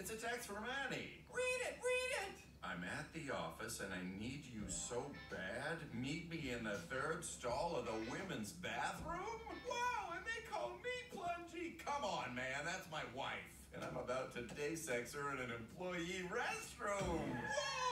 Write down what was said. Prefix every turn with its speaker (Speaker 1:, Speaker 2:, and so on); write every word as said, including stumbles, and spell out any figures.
Speaker 1: It's a text from Annie.
Speaker 2: Read it, read it!
Speaker 1: I'm at the office and I need you so bad. Meet me in the third stall of the women's bathroom? Wow, and they call me Plungy. Come on, man, that's my wife. And I'm about to day sex her in an employee restroom. Whoa!